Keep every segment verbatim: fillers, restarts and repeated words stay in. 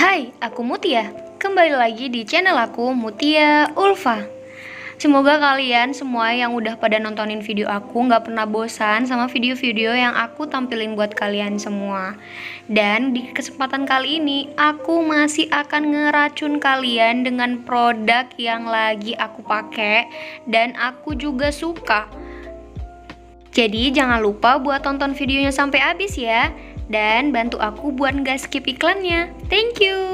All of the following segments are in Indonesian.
Hai, aku Mutia. Kembali lagi di channel aku, Mutia Ulfa. Semoga kalian semua yang udah pada nontonin video aku gak pernah bosan sama video-video yang aku tampilin buat kalian semua. Dan di kesempatan kali ini, aku masih akan ngeracun kalian dengan produk yang lagi aku pakai dan aku juga suka. Jadi jangan lupa buat tonton videonya sampai habis ya. Dan bantu aku buat gak skip iklannya. Thank you.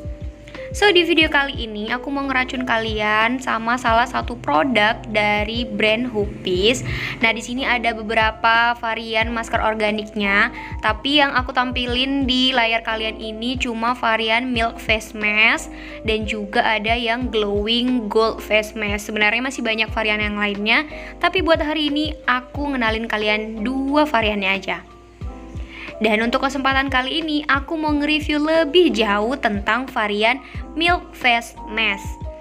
So di video kali ini aku mau ngeracun kalian sama salah satu produk dari brand Huggies. Nah di sini ada beberapa varian masker organiknya, tapi yang aku tampilin di layar kalian ini cuma varian milk face mask dan juga ada yang glowing gold face mask. Sebenarnya masih banyak varian yang lainnya, tapi buat hari ini aku ngenalin kalian dua variannya aja. Dan untuk kesempatan kali ini aku mau nge-review lebih jauh tentang varian milk face mask.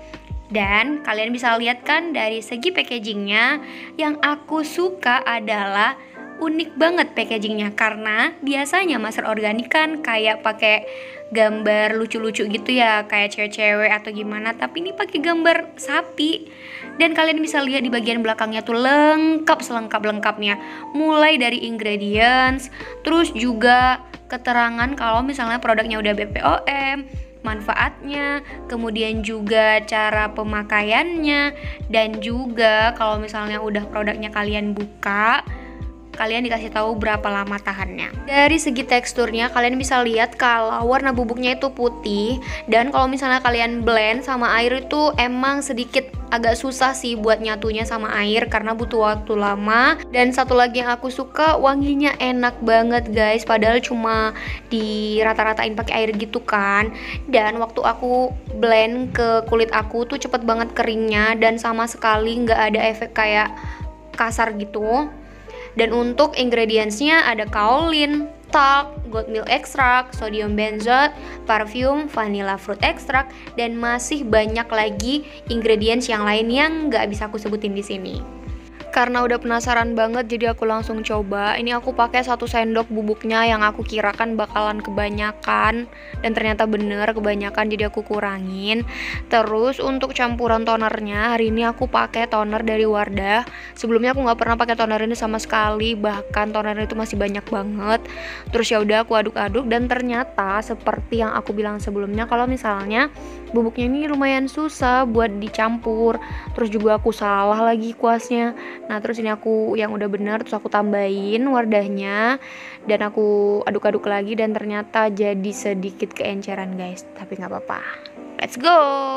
Dan kalian bisa lihat kan dari segi packagingnya, yang aku suka adalah unik banget packagingnya, karena biasanya masker organik kan kayak pakai gambar lucu-lucu gitu ya, kayak cewek-cewek atau gimana, tapi ini pakai gambar sapi. Dan kalian bisa lihat di bagian belakangnya tuh lengkap selengkap-lengkapnya, mulai dari ingredients, terus juga keterangan kalau misalnya produknya udah B P O M, manfaatnya, kemudian juga cara pemakaiannya, dan juga kalau misalnya udah produknya kalian buka, kalian dikasih tahu berapa lama tahannya. Dari segi teksturnya kalian bisa lihat kalau warna bubuknya itu putih, dan kalau misalnya kalian blend sama air itu emang sedikit agak susah sih buat nyatunya sama air karena butuh waktu lama. Dan satu lagi yang aku suka, wanginya enak banget guys, padahal cuma di rata-ratain pakai air gitu kan. Dan waktu aku blend ke kulit aku tuh cepet banget keringnya dan sama sekali nggak ada efek kayak kasar gitu. Dan untuk ingredientsnya ada kaolin, talc, goat milk extract, sodium benzoate, parfum, vanilla fruit extract, dan masih banyak lagi ingredients yang lain yang nggak bisa aku sebutin di sini. Karena udah penasaran banget, jadi aku langsung coba. Ini aku pakai satu sendok bubuknya yang aku kirakan bakalan kebanyakan, dan ternyata bener kebanyakan, jadi aku kurangin. Terus untuk campuran tonernya, hari ini aku pakai toner dari Wardah. Sebelumnya aku nggak pernah pakai toner ini sama sekali, bahkan toner itu masih banyak banget. Terus ya udah aku aduk-aduk, dan ternyata seperti yang aku bilang sebelumnya, kalau misalnya bubuknya ini lumayan susah buat dicampur. Terus juga aku salah lagi kuasnya. Nah terus ini aku yang udah bener, terus aku tambahin Wardahnya dan aku aduk-aduk lagi, dan ternyata jadi sedikit keenceran guys, tapi nggak apa-apa. Let's go.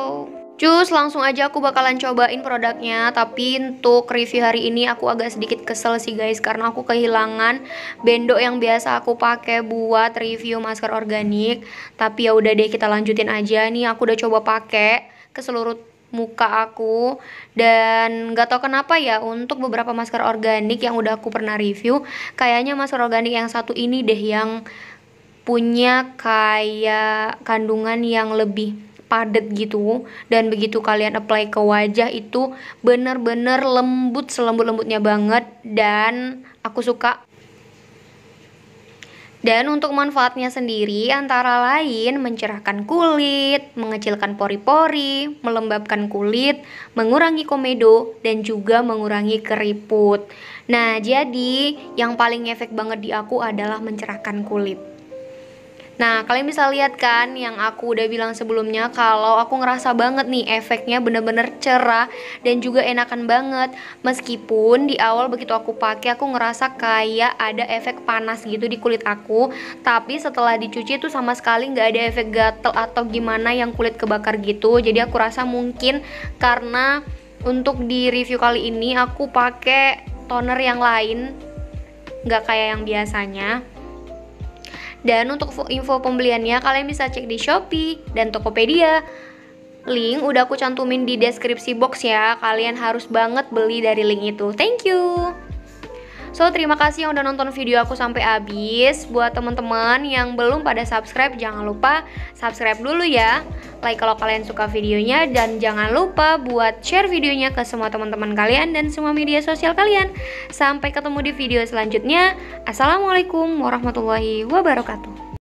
Cus, langsung aja aku bakalan cobain produknya. Tapi untuk review hari ini aku agak sedikit kesel sih guys, karena aku kehilangan bendok yang biasa aku pakai buat review masker organik. Tapi ya udah deh, kita lanjutin aja. Nih aku udah coba pakai ke seluruh muka aku, dan nggak tahu kenapa ya, untuk beberapa masker organik yang udah aku pernah review, kayaknya masker organik yang satu ini deh yang punya kayak kandungan yang lebih padat gitu, dan begitu kalian apply ke wajah itu bener-bener lembut, selembut-lembutnya banget, dan aku suka. Dan untuk manfaatnya sendiri antara lain mencerahkan kulit, mengecilkan pori-pori, melembabkan kulit, mengurangi komedo, dan juga mengurangi keriput. Nah jadi yang paling efek banget di aku adalah mencerahkan kulit. Nah kalian bisa lihat kan yang aku udah bilang sebelumnya, kalau aku ngerasa banget nih efeknya bener-bener cerah dan juga enakan banget. Meskipun di awal begitu aku pakai aku ngerasa kayak ada efek panas gitu di kulit aku, tapi setelah dicuci itu sama sekali nggak ada efek gatel atau gimana yang kulit kebakar gitu. Jadi aku rasa mungkin karena untuk di review kali ini aku pakai toner yang lain, nggak kayak yang biasanya. Dan untuk info pembeliannya kalian bisa cek di Shopee dan Tokopedia. Link udah aku cantumin di deskripsi box ya. Kalian harus banget beli dari link itu. Thank you. So terima kasih yang udah nonton video aku sampai habis. Buat teman-teman yang belum pada subscribe, jangan lupa subscribe dulu ya. Like kalau kalian suka videonya, dan jangan lupa buat share videonya ke semua teman-teman kalian dan semua media sosial kalian. Sampai ketemu di video selanjutnya. Assalamualaikum warahmatullahi wabarakatuh.